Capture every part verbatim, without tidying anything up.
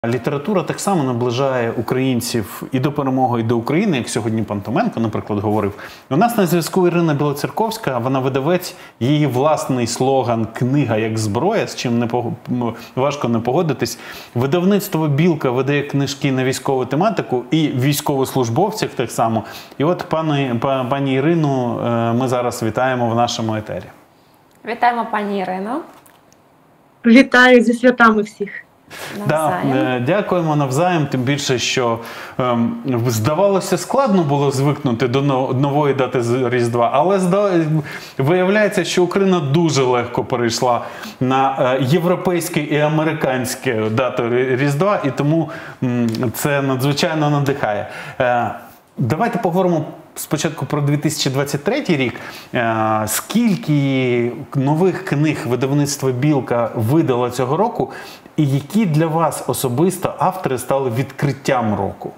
Література так само наближає українців і до перемоги, і до України, як сьогодні пан Томенко, наприклад, говорив. У нас на зв'язку Ірина Білоцерковська, вона видавець, її власний слоган «Книга як зброя», з чим не пог... важко не погодитись. Видавництво «Білка» видає книжки на військову тематику і військовослужбовців так само. І от пані, пані Ірину ми зараз вітаємо в нашому етері. Вітаємо, пані Ірино. Вітаю зі святами всіх. Да, дякуємо навзаєм, тим більше, що ем, здавалося, складно було звикнути до нової дати Різдва, але виявляється, що Україна дуже легко перейшла на е, європейське і американське дату Різдва, і тому м, це надзвичайно надихає. Е, давайте поговоримо спочатку про дві тисячі двадцять третій рік. Скільки нових книг видавництво «Білка» видало цього року, і які для вас особисто автори стали відкриттям року?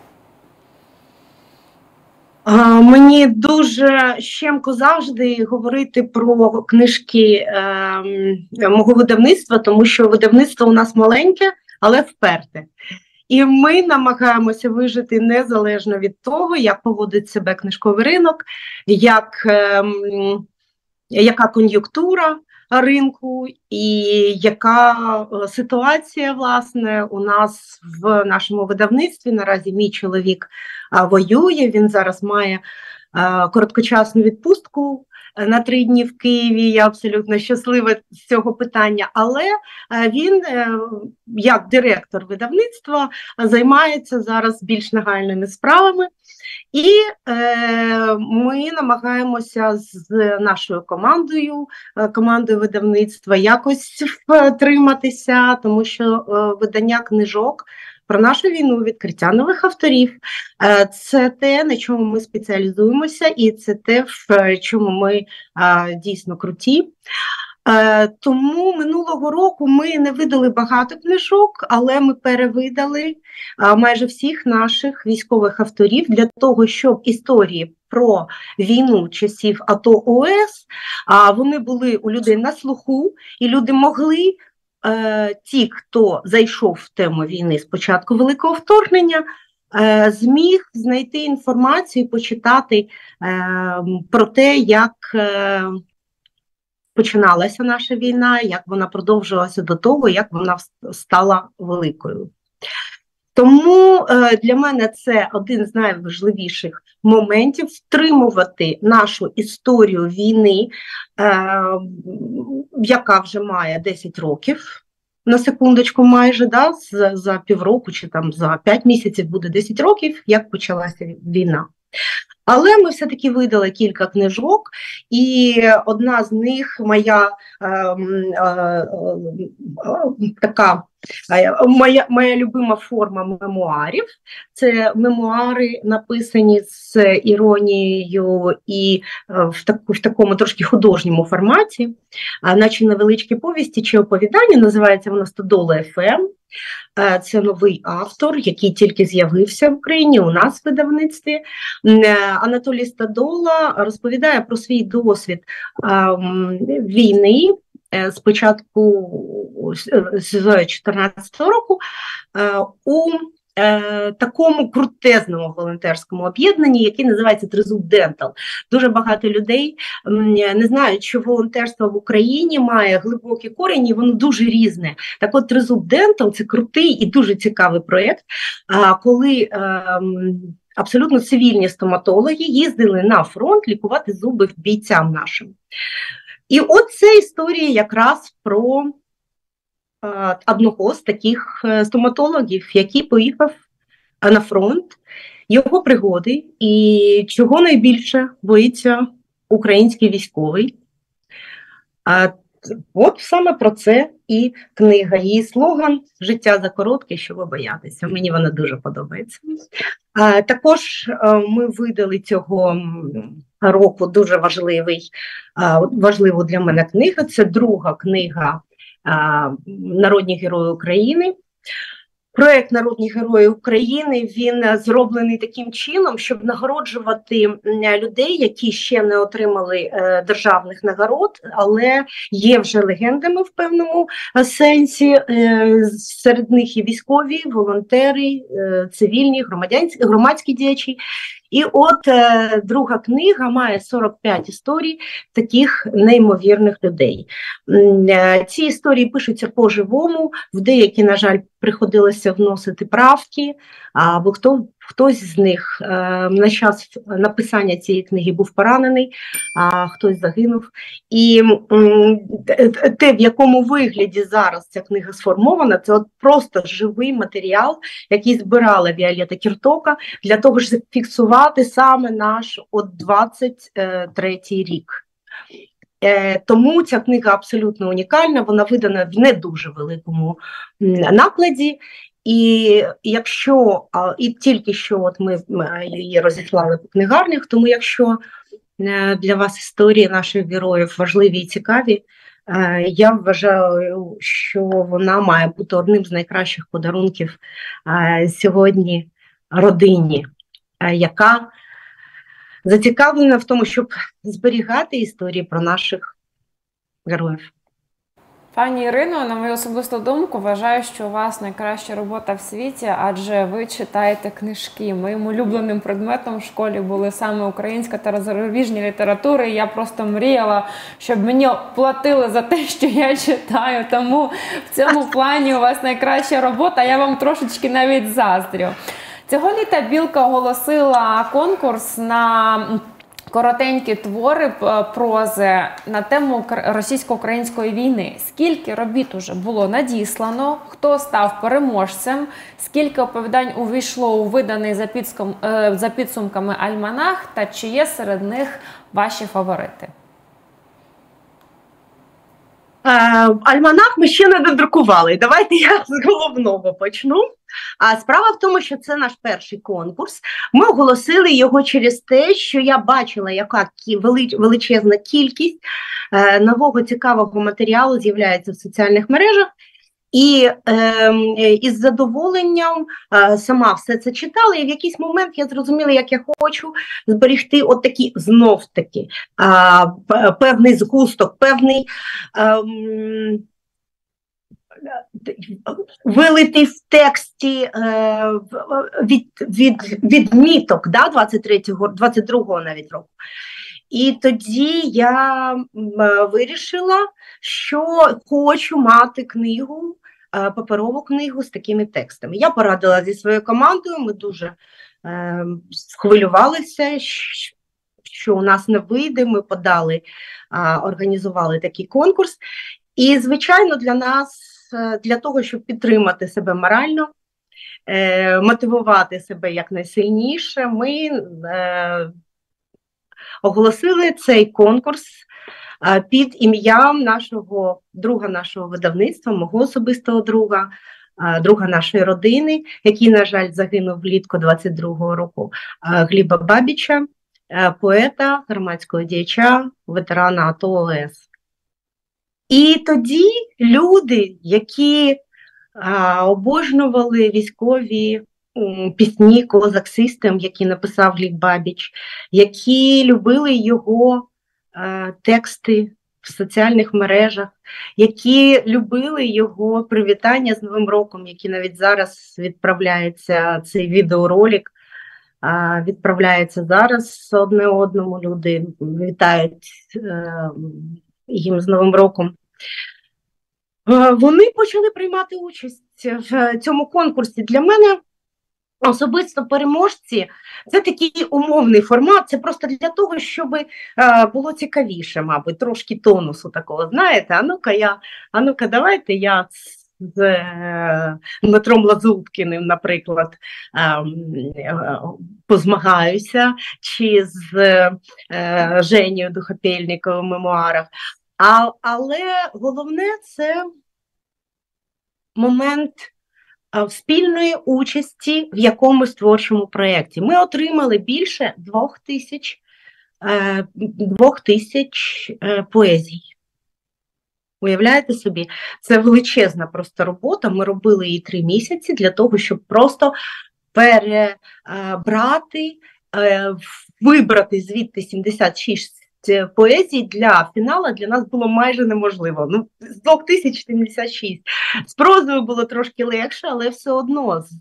Мені дуже щемко завжди говорити про книжки е, мого видавництва, тому що видавництво у нас маленьке, але вперте. І ми намагаємося вижити незалежно від того, як поводить себе книжковий ринок, як, е, яка кон'юнктура ринку і яка ситуація, власне, у нас в нашому видавництві. Наразі мій чоловік а, воює, він зараз має а, короткочасну відпустку на три дні в Києві. Я абсолютно щаслива з цього питання, але він, як директор видавництва, займається зараз більш нагальними справами. І е, ми намагаємося з нашою командою, командою видавництва, якось втриматися, тому що е, видання книжок про нашу війну, відкриття нових авторів – це те, на чому ми спеціалізуємося, і це те, в чому ми дійсно круті. Тому минулого року ми не видали багато книжок, але ми перевидали майже всіх наших військових авторів для того, щоб історії про війну часів АТО-ООС, вони були у людей на слуху, і люди могли, ті, хто зайшов в тему війни з початку Великого вторгнення, зміг знайти інформацію, почитати про те, як починалася наша війна, як вона продовжувалася до того, як вона стала великою. Тому для мене це один з найважливіших моментів – втримувати нашу історію війни, яка вже має десять років, на секундочку майже, да, за, за півроку чи там за п'ять місяців буде десять років, як почалася війна. Але ми все-таки видали кілька книжок, і одна з них моя е, е, е, така моя, моя любима форма мемуарів. Це мемуари, написані з іронією і в, таку, в такому трошки художньому форматі, наче невеличкі повісті чи оповідання. Називається вона «Стодола еф ем». Це новий автор, який тільки з'явився в Україні, у нас в видавництві. Анатолій Стодола розповідає про свій досвід війни з початку з дві тисячі чотирнадцятого року у такому крутезному волонтерському об'єднанні, яке називається «Тризуб Дентал». Дуже багато людей не знають, що волонтерство в Україні має глибокі корені, воно дуже різне. Так от «Тризуб Дентал» – це крутий і дуже цікавий проєкт, коли абсолютно цивільні стоматологи їздили на фронт лікувати зуби бійцям нашим. І от це історія якраз про одного з таких стоматологів, який поїхав на фронт, його пригоди і чого найбільше боїться український військовий. А от саме про це і книга. Її слоган «Життя закоротке, щоб боятися». Мені вона дуже подобається. А також ми видали цього року дуже важливий, важливу для мене книгу. Це друга книга «Народні герої України». Проект «Народні герої України», він зроблений таким чином, щоб нагороджувати людей, які ще не отримали державних нагород, але є вже легендами в певному сенсі. Серед них і військові, волонтери, цивільні, громадські діячі. І от е, друга книга має сорок п'ять історій таких неймовірних людей. Е, ці історії пишуться по-живому, в деякі, на жаль, приходилося вносити правки, або хто, хтось з них е, на час написання цієї книги був поранений, а хтось загинув. І е, те, в якому вигляді зараз ця книга сформована, це от просто живий матеріал, який збирала Віолетта Кіртока для того, щоб фіксувати саме наш от двадцять третій рік. Е, тому ця книга абсолютно унікальна, вона видана в не дуже великому накладі. І якщо, і тільки що от ми, ми її розіслали по книгарнях, тому якщо для вас історії наших героїв важливі і цікаві, я вважаю, що вона має бути одним з найкращих подарунків сьогодні родині, яка зацікавлена в тому, щоб зберігати історії про наших героїв. Пані Ірино, на мою особисту думку, вважаю, що у вас найкраща робота в світі, адже ви читаєте книжки. Моїм улюбленим предметом в школі були саме українська та зарубіжні літератури. Я просто мріяла, щоб мені платили за те, що я читаю. Тому в цьому плані у вас найкраща робота, я вам трошечки навіть заздрю. Цього літа Білка оголосила конкурс на коротенькі твори прози на тему російсько-української війни. Скільки робіт уже було надіслано, хто став переможцем, скільки оповідань увійшло у виданий за, підском, за підсумками альманах, та чи є серед них ваші фаворити? Альманах ми ще не додрукували. Давайте я з головного почну. А справа в тому, що це наш перший конкурс. Ми оголосили його через те, що я бачила, яка величезна кількість нового цікавого матеріалу з'являється в соціальних мережах. І е, із задоволенням е, сама все це читала, і в якийсь момент я зрозуміла, як я хочу зберегти от такі, знов-таки, е, певний згусток, певний е, вилитий в тексті е, від, від, відміток, да, двадцять третього, двадцять другого навіть року. І тоді я вирішила, що хочу мати книгу, паперову книгу з такими текстами. Я порадила зі своєю командою, ми дуже е, схвилювалися, що у нас не вийде, ми подали, е, організували такий конкурс. І, звичайно, для нас, для того, щоб підтримати себе морально, е, мотивувати себе якнайсильніше, ми е, оголосили цей конкурс під ім'ям нашого друга нашого видавництва, мого особистого друга, друга нашої родини, який, на жаль, загинув влітку двадцять другого року, Гліба Бабіча, поета, громадського діяча, ветерана АТО ООС. І тоді люди, які а, обожнювали військові пісні «Козак Систем», які написав Гліб Бабіч, які любили його е, тексти в соціальних мережах, які любили його привітання з Новим роком, які навіть зараз відправляється цей відеоролик, е, відправляється зараз одне одному, люди вітають е, їм з Новим роком. Вони почали приймати участь в цьому конкурсі. Для мене особисто переможці – це такий умовний формат, це просто для того, щоб було цікавіше, мабуть, трошки тонусу такого, знаєте, а ну-ка, я, а ну-ка давайте я з е, Дмитром Лазуткіним, наприклад, е, е, позмагаюся, чи з е, Женєю Духопєльниковим в мемуарах. А, але головне – це момент спільної участі в якомусь творчому проєкті. Ми отримали більше двох тисяч, двох тисяч поезій. Уявляєте собі, це величезна просто робота. Ми робили її три місяці для того, щоб просто перебрати, вибрати звідти сімдесят шість поезій для фіналу. Для нас було майже неможливо. Ну, з двох тисяч сімдесят шість. З прозою було трошки легше, але все одно з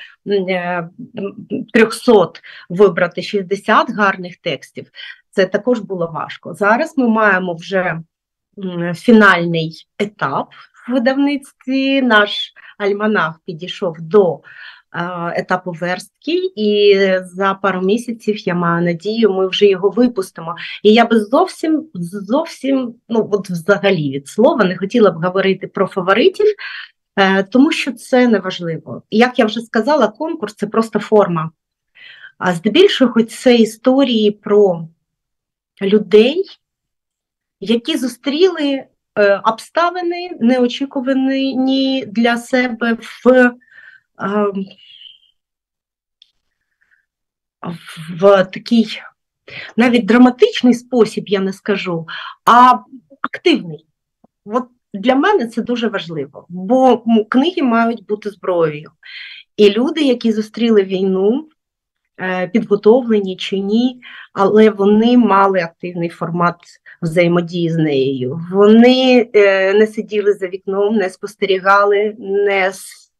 трьохсот вибрати шістдесят гарних текстів. Це також було важко. Зараз ми маємо вже фінальний етап в видавництві. Наш альманах підійшов до етапу верстки, і за пару місяців, я маю надію, ми вже його випустимо. І я би зовсім, зовсім, ну от взагалі від слова, не хотіла б говорити про фаворитів, тому що це неважливо. Як я вже сказала, конкурс – це просто форма. А здебільшого це історії про людей, які зустріли обставини, неочікувані для себе в в такий навіть драматичний спосіб, я не скажу, а активний. От для мене це дуже важливо, бо книги мають бути зброєю. І люди, які зустріли війну, підготовлені чи ні, але вони мали активний формат взаємодії з нею. Вони не сиділи за вікном, не спостерігали, не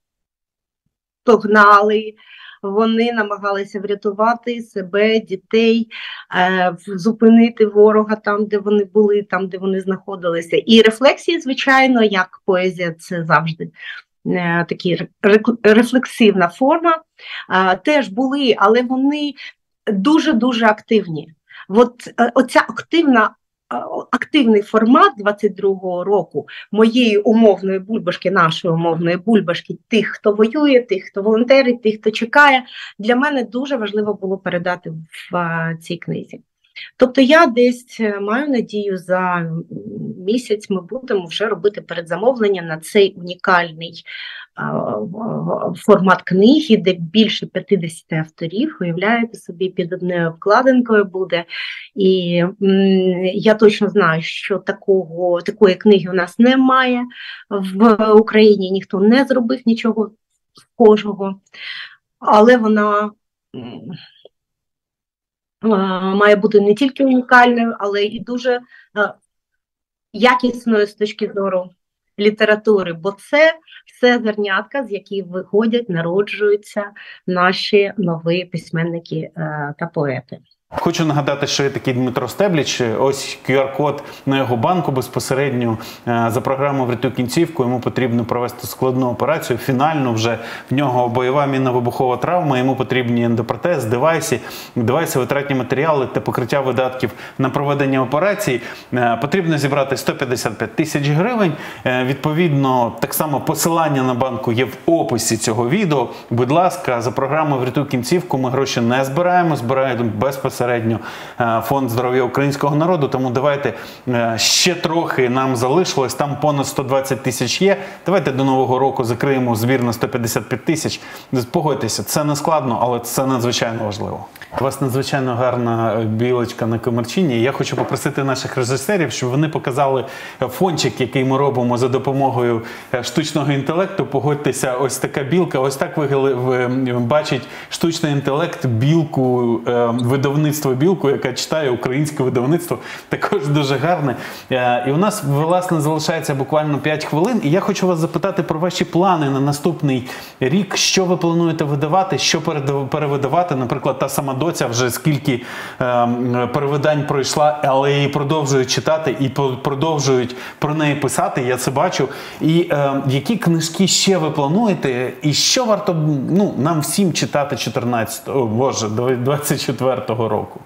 стогнали, вони намагалися врятувати себе, дітей, зупинити ворога там, де вони були, там, де вони знаходилися. І рефлексії, звичайно, як поезія, це завжди така рефлексивна форма, теж були, але вони дуже-дуже активні. От оця активна активний формат двадцять другого року моєї умовної бульбашки, нашої умовної бульбашки, тих, хто воює, тих, хто волонтерить, тих, хто чекає, для мене дуже важливо було передати в цій книзі. Тобто я десь маю надію, за місяць ми будемо вже робити передзамовлення на цей унікальний формат книги, де більше п'ятдесят авторів, уявляєте собі, під одною обкладинкою буде. І я точно знаю, що такого, такої книги у нас немає в Україні, ніхто не зробив нічого схожого, але вона має бути не тільки унікальною, але і дуже якісною з точки зору літератури, бо це все зернятка, з яких виходять, народжуються наші нові письменники та поети. Хочу нагадати, що є такий Дмитро Стебліч, ось ку ар-код на його банку безпосередньо за програму «Врятуй кінцівку». Йому потрібно провести складну операцію, фінальну вже, в нього бойова мінно-вибухова травма, йому потрібні ендопротез, девайси, девайси, витратні матеріали та покриття видатків на проведення операції. Потрібно зібрати сто п'ятдесят п'ять тисяч гривень. Відповідно, так само посилання на банку є в описі цього відео. Будь ласка, за програмою «Врятуй кінцівку» ми гроші не збираємо, збираємо безпосередньо Середньо фонд здоров'я українського народу, тому давайте ще трохи нам залишилось, там понад сто двадцять тисяч є, давайте до Нового року закриємо збір на сто п'ятдесят п'ять тисяч. Погодьтеся, це не складно, але це надзвичайно важливо. У вас надзвичайно гарна білочка на комірчині. Я хочу попросити наших режисерів, щоб вони показали фончик, який ми робимо за допомогою штучного інтелекту. Погодьтеся, ось така білка, ось так бачить штучний інтелект білку, видавництво білку, яка читає українське видавництво, також дуже гарне. І у нас, власне, залишається буквально п'ять хвилин, і я хочу вас запитати про ваші плани на наступний рік. Що ви плануєте видавати, що перевидавати, наприклад, та сама «Доця» вже скільки е, перевидань пройшла, але її продовжують читати і продовжують про неї писати, я це бачу. І е, які книжки ще ви плануєте, і що варто ну, нам всім читати чотирнадцятого, боже, двадцять четвертого року?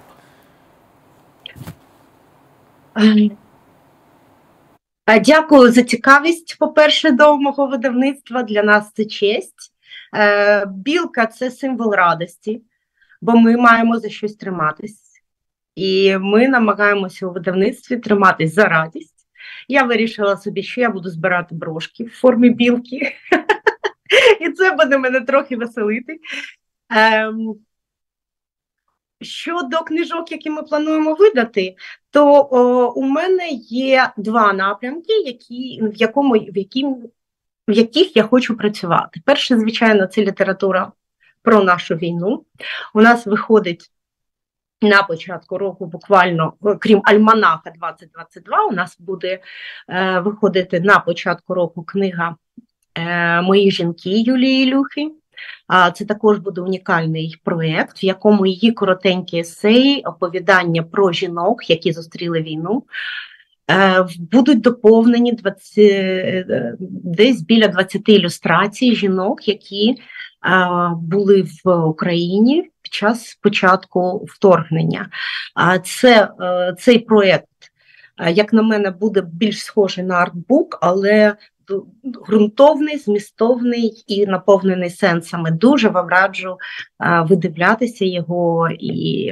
Дякую за цікавість, по-перше, до мого видавництва. Для нас це честь. Білка – це символ радості, бо ми маємо за щось триматись. І ми намагаємося у видавництві триматись за радість. Я вирішила собі, що я буду збирати брошки в формі білки. І це буде мене трохи веселити. щодо книжок, які ми плануємо видати, то о, у мене є два напрямки, які, в, якому, в, яким, в яких я хочу працювати. Перше, звичайно, це література про нашу війну. У нас виходить на початку року, буквально, крім альманаха двадцять двадцять два, у нас буде е, виходити на початку року книга е, «Мої жінки» Юлії Ілюхи. А це також буде унікальний проєкт, в якому її коротенькі есеї, оповідання про жінок, які зустріли війну, е, будуть доповнені двадцять, десь біля двадцяти ілюстрацій жінок, які були в Україні під час початку вторгнення. Це, цей проєкт, як на мене, буде більш схожий на артбук, але ґрунтовний, змістовний і наповнений сенсами. Дуже вам раджу видивлятися його, і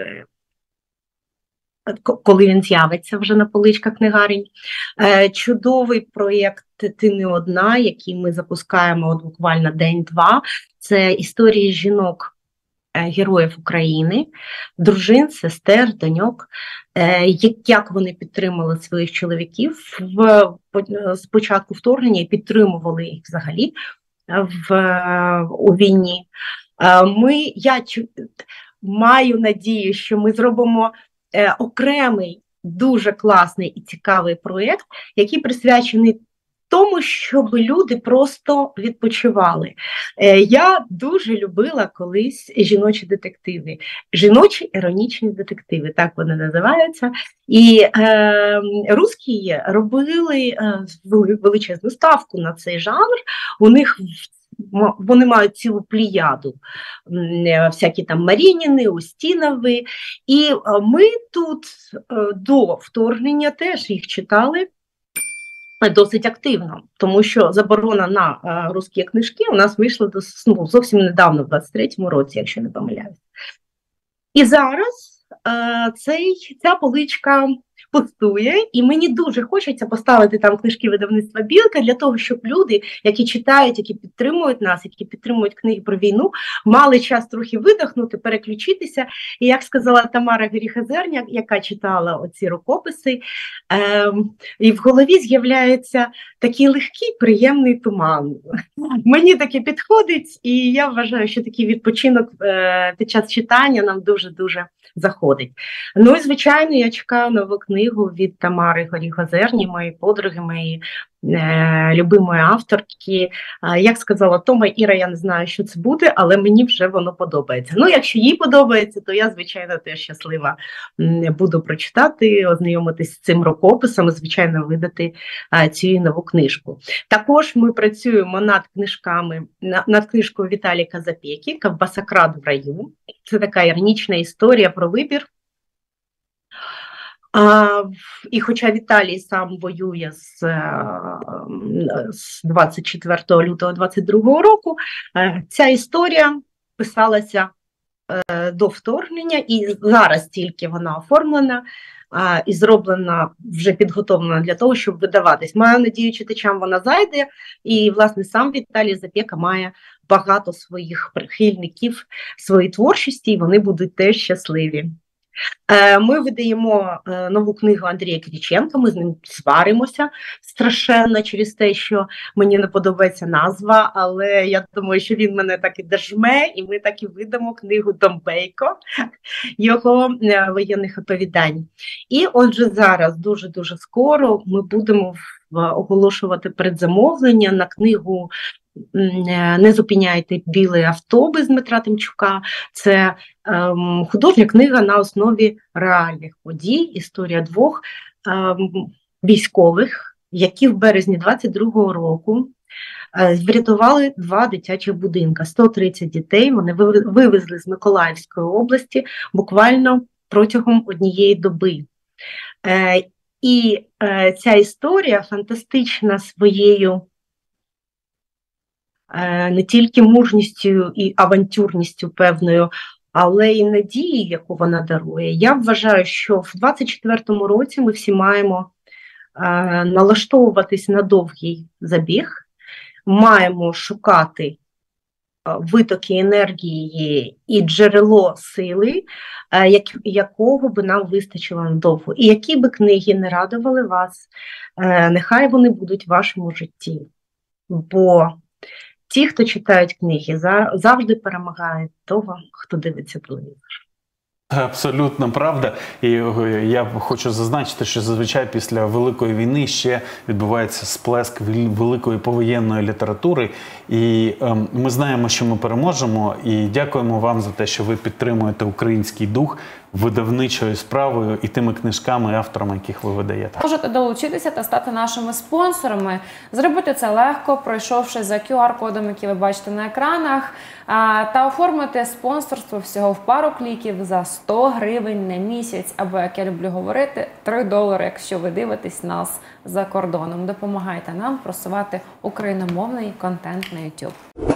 коли він з'явиться вже на поличках книгарень. Чудовий проєкт «Ти не одна», який ми запускаємо от буквально день-два. Це історії жінок, героїв України, дружин, сестер, доньок, як вони підтримали своїх чоловіків в, з початку вторгнення і підтримували їх взагалі в, у війні. Ми, я маю надію, що ми зробимо окремий, дуже класний і цікавий проєкт, який присвячений тому, щоб люди просто відпочивали. Я дуже любила колись жіночі детективи, жіночі іронічні детективи, так вони називаються. І е, русські робили е, величезну ставку на цей жанр. У них вони мають цілу плеяду, всякі там Марініни, Устінови. І ми тут до вторгнення теж їх читали досить активно, тому що заборона на е, русські книжки у нас вийшла до, ну, зовсім недавно, в двадцять третьому році, якщо не помиляюсь. І зараз е, цей, ця поличка пустує, і мені дуже хочеться поставити там книжки видавництва «Білка» для того, щоб люди, які читають, які підтримують нас, які підтримують книги про війну, мали час трохи видихнути, переключитися. І як сказала Тамара Гріхазерня, яка читала оці рукописи, е, і в голові з'являється такий легкий, приємний туман. Мені таке підходить, і я вважаю, що такий відпочинок е, під час читання нам дуже-дуже заходить. Ну і, звичайно, я чекаю нову книгу від Тамари Горіх-Озерні, моєї подруги, моєї е, любимої авторки. Е, як сказала Тома, Іра, я не знаю, що це буде, але мені вже воно подобається. Ну, якщо їй подобається, то я, звичайно, теж щаслива буду прочитати, ознайомитись з цим рукописом і, звичайно, видати е, цю нову книжку. Також ми працюємо над книжками, над книжкою Віталіка Запєкі «Ковбасокрад в раю». Це така іронічна історія про вибір. А, і хоча Віталій сам воює з, з двадцять четвертого лютого двадцять другого року, ця історія писалася до вторгнення, і зараз тільки вона оформлена і зроблена, вже підготовлена для того, щоб видаватись. Маю надію, читачам вона зайде, і, власне, сам Віталій Запєка має багато своїх прихильників своєї творчості, і вони будуть теж щасливі. Ми видаємо нову книгу Андрія Кириченка, ми з ним сваримося страшенно через те, що мені не подобається назва, але я думаю, що він мене так і держме, і ми так і видамо книгу Домбейко, його воєнних оповідань. І отже, зараз, дуже-дуже скоро, ми будемо оголошувати передзамовлення на книгу «Не зупиняйте білий автобус» Дмитра Тимчука. Це ем, художня книга на основі реальних подій, історія двох ем, військових, які в березні двадцять другого року е, врятували два дитячих будинка. сто тридцять дітей вони вивезли з Миколаївської області буквально протягом однієї доби. Е, і е, ця історія фантастична своєю не тільки мужністю і авантюрністю певною, але й надією, яку вона дарує. Я вважаю, що в двадцять четвертому році ми всі маємо е, налаштовуватись на довгий забіг, маємо шукати витоки енергії і джерело сили, як, якого би нам вистачило надовго. І які би книги не радували вас, нехай вони будуть в вашому житті. Бо ті, хто читають книги, завжди перемагають того, хто дивиться телевізор. Абсолютно правда. І я хочу зазначити, що зазвичай після Великої війни ще відбувається сплеск великої повоєнної літератури. І ем, ми знаємо, що ми переможемо. І дякуємо вам за те, що ви підтримуєте український дух видавничою справою і тими книжками, авторами, яких ви видаєте. Можете долучитися та стати нашими спонсорами. Зробити це легко, пройшовши за кю ар-кодом, який ви бачите на екранах, та оформити спонсорство всього в пару кліків за сто гривень на місяць, або, як я люблю говорити, три долари, якщо ви дивитесь нас за кордоном. Допомагайте нам просувати україномовний контент на ютуб.